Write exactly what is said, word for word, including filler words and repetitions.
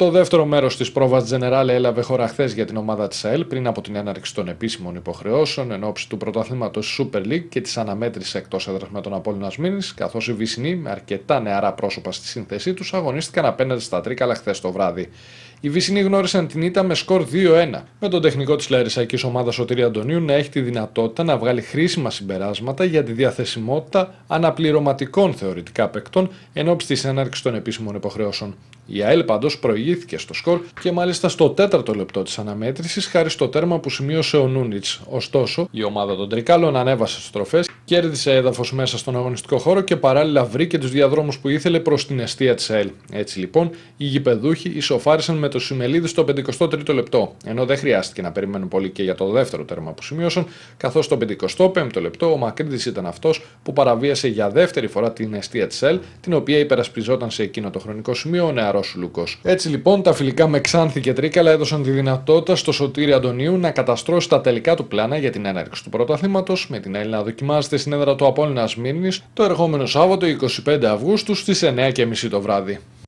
Το δεύτερο μέρος της πρόβας Generale έλαβε χώρα χθες για την ομάδα της ΑΕΛ πριν από την έναρξη των επίσημων υποχρεώσεων εν ώψη του πρωταθλήματος Super League και της αναμέτρησης εκτός έδρας με τον Απόλλωνα Σμύρνης, καθώς οι Βυσσινοί με αρκετά νεαρά πρόσωπα στη σύνθεσή τους αγωνίστηκαν απέναντι στα Τρίκαλα χθες το βράδυ. Οι Βυσσινοί γνώρισαν την ήττα με σκορ δύο ένα, με τον τεχνικό της λαρισαϊκής ομάδας Σωτήρη Αντωνίου να έχει τη δυνατότητα να βγάλει χρήσιμα συμπεράσματα για τη διαθεσιμότητα αναπληρωματικών θεωρητικά παικτών εν ώψη της έναρξης των επίσημων υποχρεώσεων. Η ΑΕΛ πάντως προηγήθηκε στο σκορ και μάλιστα στο τέταρτο λεπτό της αναμέτρησης χάρη στο τέρμα που σημείωσε ο Νούνιτς. Ωστόσο, η ομάδα των Τρικάλων ανέβασε στις στροφές, κέρδισε έδαφος μέσα στον αγωνιστικό χώρο και παράλληλα βρήκε τους διαδρόμους που ήθελε προς την εστία της ΑΕΛ. Έτσι λοιπόν, οι γηπεδούχοι ισοφάρισαν με το Σιμελίδη στο πενηκοστό τρίτο λεπτό, ενώ δεν χρειάστηκε να περιμένουν πολύ και για το δεύτερο τέρμα που σημείωσαν, καθώς στο πενηκοστό πέμπτο λεπτό ο Μακρύδης ήταν αυτός που παραβίασε για δεύτερη φορά την εστία της ΑΕΛ, την οποία υπερασπιζόταν σε εκείνο το χρονικό σημείο ο νεαρός Λούκος. Έτσι λοιπόν, τα φιλικά με Ξάνθη και Τρίκαλα έδωσαν τη δυνατότητα στο Σωτήρη Αντωνίου να καταστρώσει τα τελικά του πλάνα για την έναρξη του πρωταθλήματος, με την ΑΕΛ να δοκιμάζεται στην έδρα του Απόλλωνα Σμύρνης το ερχόμενο Σάββατο εικοστή πέμπτη Αυγούστου στις εννιά και μισή το βράδυ.